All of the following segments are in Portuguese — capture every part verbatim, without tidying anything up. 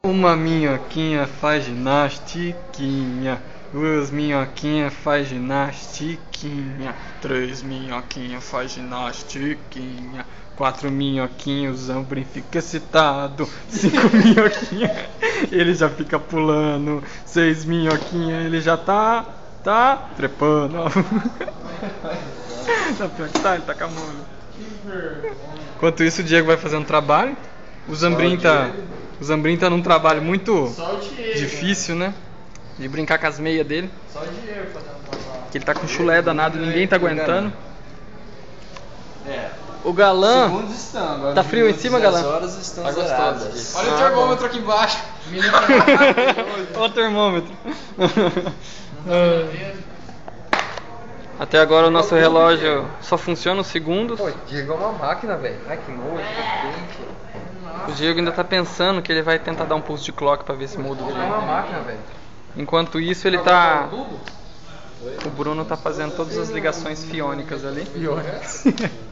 Uma minhoquinha faz ginastiquinha, duas minhoquinhas faz ginastiquinha, três minhoquinhas faz ginastiquinha, quatro minhoquinhos, o Zambrin fica excitado, cinco minhoquinhas, ele já fica pulando, seis minhoquinhas, ele já tá, tá trepando. Tá pior que tá, ele tá com a mão. Enquanto isso o Diego vai fazendo trabalho, o Zambrin tá... O Zambrin tá num trabalho muito difícil, né? De brincar com as meias dele. Só o dinheiro fazendo trabalho. Que ele tá com chulé danado, ninguém tá aguentando. É. O Galã... Segundos estão, agora Tá frio em cima, Galã? As horas estão Tá zeradas. gostoso. Olha Ah, o termômetro aqui embaixo. Olha o termômetro. Até agora o nosso relógio só funciona os segundos. Pô, Diego é uma máquina, velho. Ai, que nojo, tá quente. O Diego ainda tá pensando que ele vai tentar dar um pulse de clock pra ver se muda o É uma máquina, velho. Enquanto isso ele tá... O Bruno tá fazendo todas as ligações fiônicas ali. Fiônicas?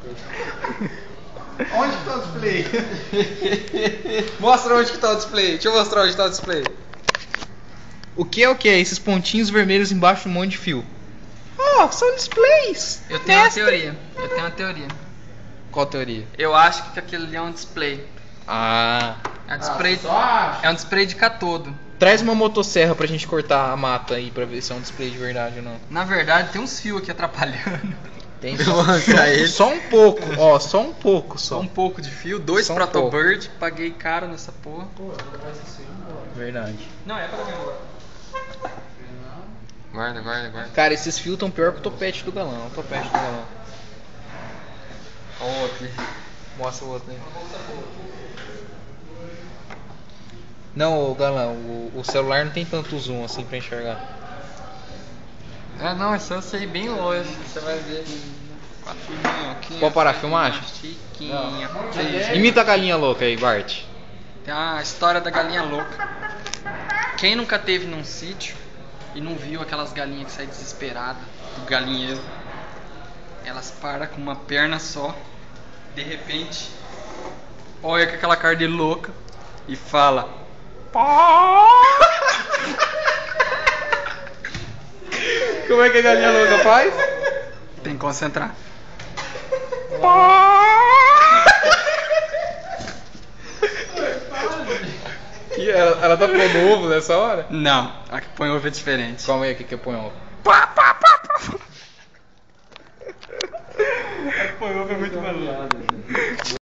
Onde que tá o display? Mostra onde que tá o display. Deixa eu mostrar onde tá o display. O que é o que é? Esses pontinhos vermelhos embaixo de um monte de fio. Oh, são displays. Eu tenho Mestre. uma teoria. Eu tenho uma teoria. Qual teoria? Eu acho que aquele ali é um display. Ah. É um display, Ah, é um display de catodo. Traz uma motosserra pra gente cortar a mata aí pra ver se é um display de verdade ou não. Na verdade tem uns fios aqui atrapalhando. Tem Eu só, vou arrancar ele. só, só um pouco, ó, só um pouco só. Só um pouco de fio, dois Só um Protobird, paguei caro nessa porra. Verdade. Não, é pra agora. Guarda, guarda, guarda. Cara, esses fios tão pior que o topete do galão. O topete do galão. Ó, aqui. Mostra o outro aí. Não, o galão, o, o celular não tem tanto zoom assim pra enxergar. Ah não, isso eu sei bem longe, você vai ver. Quatro minhoquinhas. Pode parar a filmagem? Chiquinha. Imita a galinha louca aí, Bart. Tem a história da galinha louca. Quem nunca teve num sítio e não viu aquelas galinhas que saem desesperadas do galinheiro? Elas param com uma perna só, de repente, olha com aquela cara de louca e fala: Como é que a galinha louca faz? tem que concentrar. E ela, ela tá pondo ovo nessa hora? Não, a que põe ovo é diferente. Calma aí, aqui que eu ponho ovo. A que põe ovo é muito maluco.